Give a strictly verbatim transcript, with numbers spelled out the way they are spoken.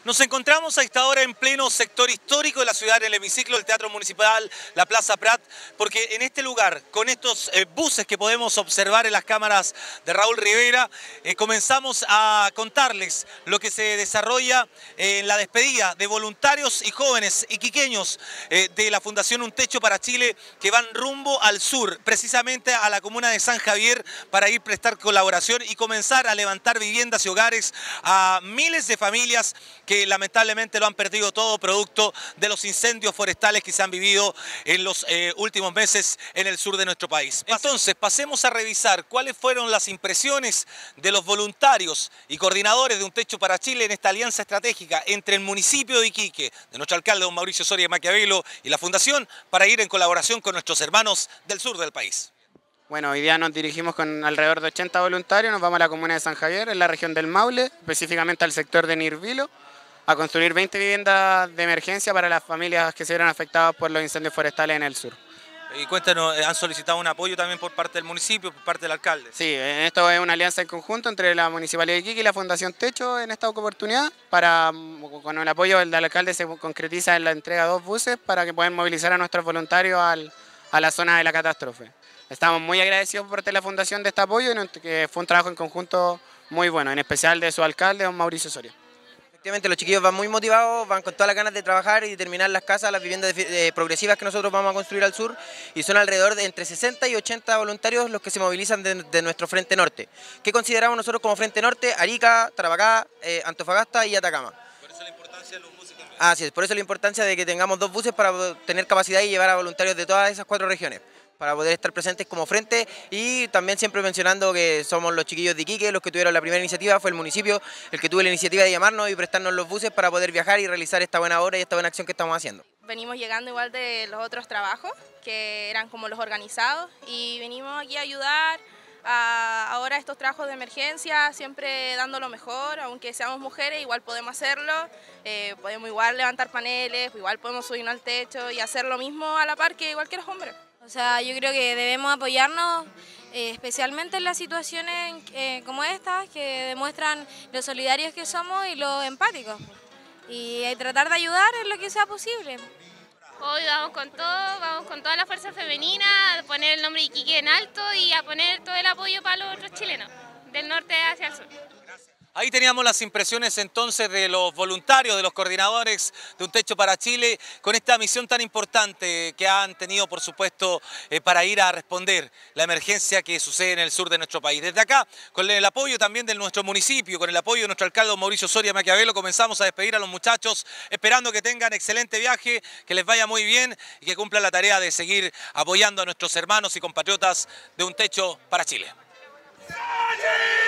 Nos encontramos a esta hora en pleno sector histórico de la ciudad, en el hemiciclo del Teatro Municipal, la Plaza Prat, porque en este lugar, con estos eh, buses que podemos observar en las cámaras de Raúl Rivera, eh, comenzamos a contarles lo que se desarrolla en la despedida de voluntarios y jóvenes iquiqueños eh, de la Fundación Un Techo para Chile, que van rumbo al sur, precisamente a la comuna de San Javier, para ir a prestar colaboración y comenzar a levantar viviendas y hogares a miles de familias que que lamentablemente lo han perdido todo producto de los incendios forestales que se han vivido en los eh, últimos meses en el sur de nuestro país. Entonces, pasemos a revisar cuáles fueron las impresiones de los voluntarios y coordinadores de Un Techo para Chile en esta alianza estratégica entre el municipio de Iquique, de nuestro alcalde don Mauricio Soria Maquiavelo, y la Fundación, para ir en colaboración con nuestros hermanos del sur del país. Bueno, hoy día nos dirigimos con alrededor de ochenta voluntarios, nos vamos a la comuna de San Javier, en la región del Maule, específicamente al sector de Nirvilo, a construir veinte viviendas de emergencia para las familias que se vieron afectadas por los incendios forestales en el sur. Y cuéntanos, ¿han solicitado un apoyo también por parte del municipio, por parte del alcalde? Sí, esto es una alianza en conjunto entre la Municipalidad de Iquique y la Fundación Techo en esta oportunidad. Para, con el apoyo del alcalde se concretiza en la entrega de dos buses para que puedan movilizar a nuestros voluntarios al, a la zona de la catástrofe. Estamos muy agradecidos por la Fundación de este apoyo, que fue un trabajo en conjunto muy bueno, en especial de su alcalde, don Mauricio Soria. Efectivamente, los chiquillos van muy motivados, van con todas las ganas de trabajar y de terminar las casas, las viviendas eh, progresivas que nosotros vamos a construir al sur, y son alrededor de entre sesenta y ochenta voluntarios los que se movilizan de, de nuestro Frente Norte. ¿Qué consideramos nosotros como Frente Norte? Arica, Tarapacá, eh, Antofagasta y Atacama. Por eso la importancia de los buses también. Así es, por eso la importancia de que tengamos dos buses para tener capacidad y llevar a voluntarios de todas esas cuatro regiones, para poder estar presentes como frente, y también siempre mencionando que somos los chiquillos de Iquique los que tuvieron la primera iniciativa, fue el municipio el que tuvo la iniciativa de llamarnos y prestarnos los buses para poder viajar y realizar esta buena obra y esta buena acción que estamos haciendo. Venimos llegando igual de los otros trabajos, que eran como los organizados, y venimos aquí a ayudar a ahora estos trabajos de emergencia, siempre dando lo mejor, aunque seamos mujeres, igual podemos hacerlo, eh, podemos igual levantar paneles, igual podemos subirnos al techo y hacer lo mismo a la par que igual que los hombres. O sea, yo creo que debemos apoyarnos, eh, especialmente en las situaciones eh, como estas, que demuestran lo solidarios que somos y lo empáticos. Y eh, tratar de ayudar en lo que sea posible. Hoy vamos con todo, vamos con toda la fuerza femenina, a poner el nombre de Iquique en alto y a poner todo el apoyo para los otros chilenos, del norte hacia el sur. Ahí teníamos las impresiones entonces de los voluntarios, de los coordinadores de Un Techo para Chile, con esta misión tan importante que han tenido, por supuesto, eh, para ir a responder la emergencia que sucede en el sur de nuestro país. Desde acá, con el apoyo también de nuestro municipio, con el apoyo de nuestro alcalde don Mauricio Soria Maquiavelo, comenzamos a despedir a los muchachos, esperando que tengan excelente viaje, que les vaya muy bien y que cumplan la tarea de seguir apoyando a nuestros hermanos y compatriotas de Un Techo para Chile.